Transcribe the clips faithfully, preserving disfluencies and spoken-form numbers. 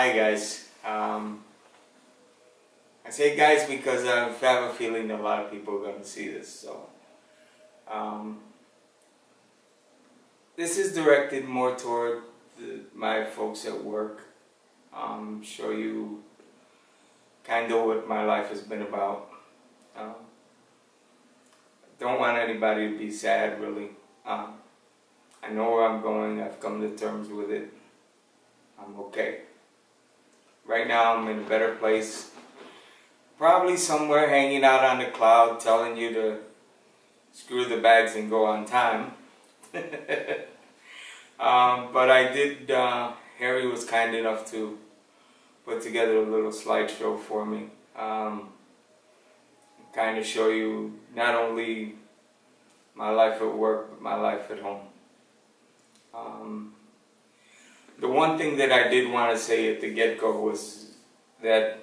Hi guys. Um, I say guys because I have a feeling a lot of people are going to see this. So um, this is directed more toward the, my folks at work. Um, show you kind of what my life has been about. Um, don't want anybody to be sad, really. Um, I know where I'm going. I've come to terms with it. I'm okay. Right now I'm in a better place. Probably somewhere hanging out on the cloud telling you to screw the bags and go on time. um, but I did, uh, Harry was kind enough to put together a little slideshow for me. Um, kind of show you not only my life at work, but my life at home. Um, the one thing that I did want to say at the get-go was that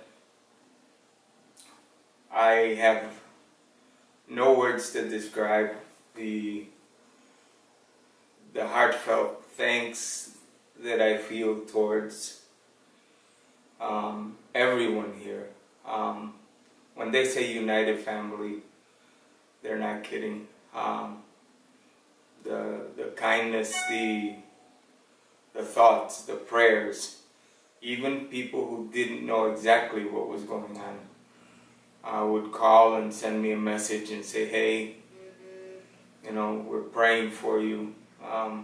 I have no words to describe the the heartfelt thanks that I feel towards um, everyone here. Um, when they say United Family, they're not kidding. Um, the the kindness, the the thoughts, the prayers, even people who didn't know exactly what was going on uh, would call and send me a message and say, hey, you know, we're praying for you. Um,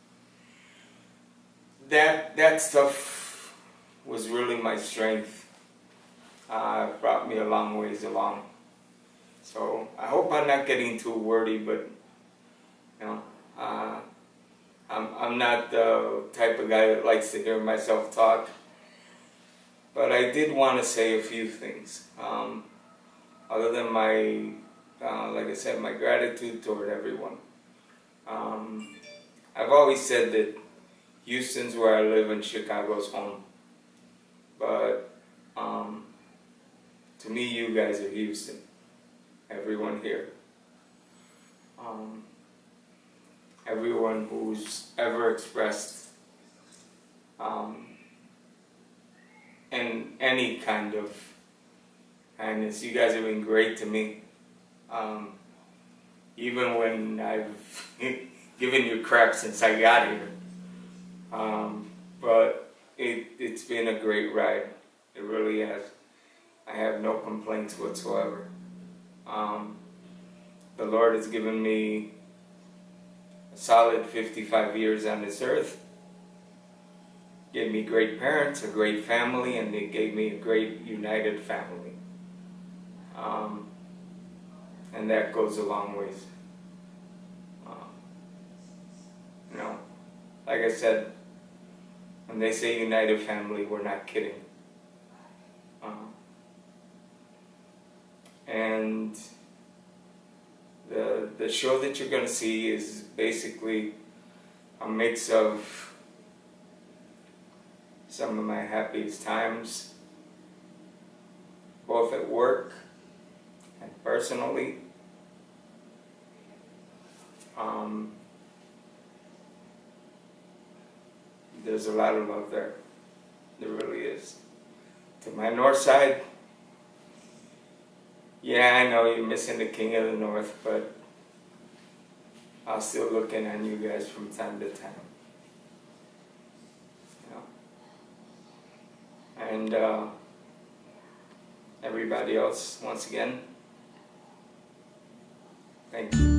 that that stuff was really my strength. Uh, it brought me a long ways along. So I hope I'm not getting too wordy, but you know, uh, I'm I'm not the type of guy that likes to hear myself talk. But I did want to say a few things. Um, other than my, uh, like I said, my gratitude toward everyone. Um, I've always said that Houston's where I live and Chicago's home. But um, to me, you guys are Houston. Everyone here. Um, everyone who's ever expressed um, in any kind of kindness. You guys have been great to me. Um, even when I've given you crap since I got here. Um, but it, it's been a great ride. It really has. I have no complaints whatsoever. Um, the Lord has given me a solid fifty-five years on this earth. Gave me great parents, a great family, and they gave me a great united family. Um, and that goes a long ways. Um, you know, like I said, when they say united family, we're not kidding. Um, and the the show that you're going to see is basically a mix of some of my happiest times, both at work and personally. Um, there's a lot of love there. There really is. To my north side, yeah, I know you're missing the king of the north, but I'll still look in on you guys from time to time. You know? And uh, everybody else, once again, thank you.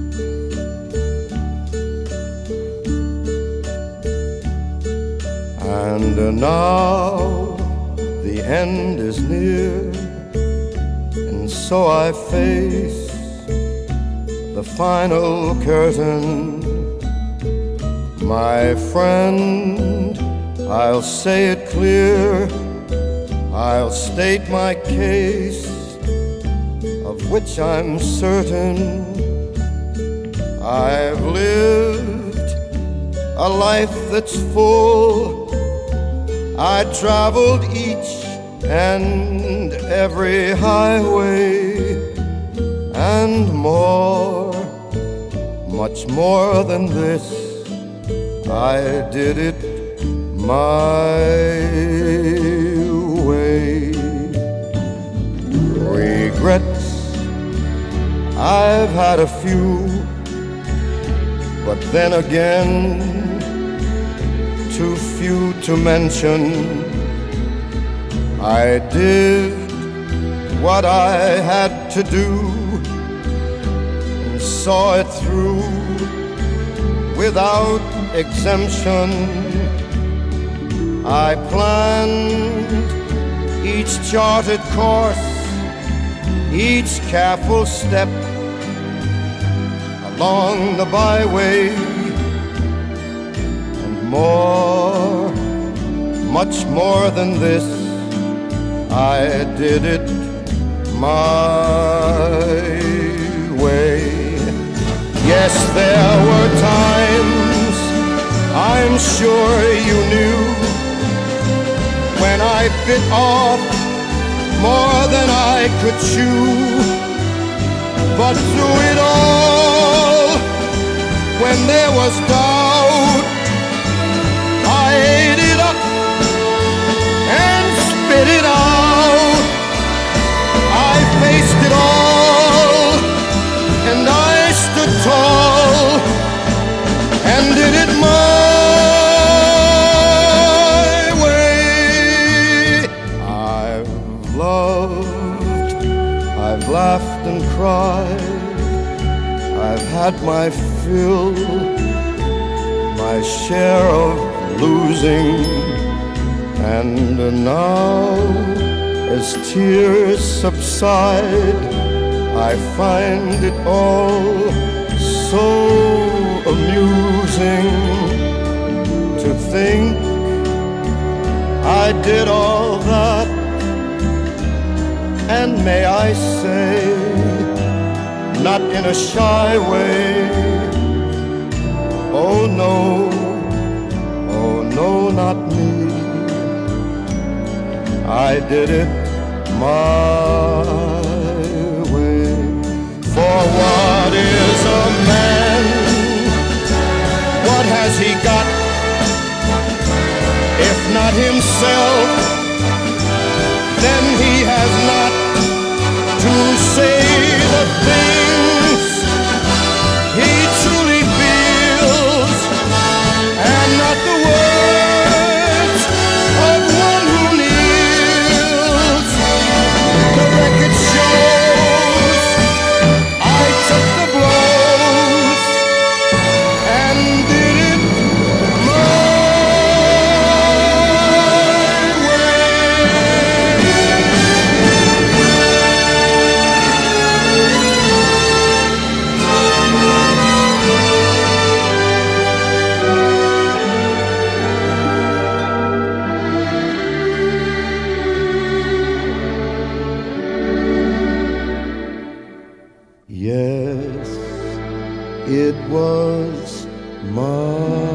And uh, now the end is near, and so I face the final curtain. My friend, I'll say it clear, I'll state my case, of which I'm certain. I've lived a life that's full. I traveled each and every highway, and more, much more than this, I did it my regrets, I've had a few, but then again, too few to mention. I did what I had to do and saw it through without exemption. I planned each charted course, each careful step along the byway, and more, much more than this, I did it my way. Yes, there were times, I'm sure you knew, when I bit off more than I could chew. But through it all, when there was doubt, I ate it up and spit it out. I faced it all, and I stood tall and did it my way. I've loved, I've laughed and cried, I've had my fill, my share of losing, and now as tears subside, I find it all so amusing to think I did all that, and may I say, not in a shy way, oh no, oh no, not me. I did it my way. For what is a man? What has he got, if not himself? Then he has not to say the things he truly feels, and not the words of one who kneels. The record shows I took the blows and did it my Yes, it was my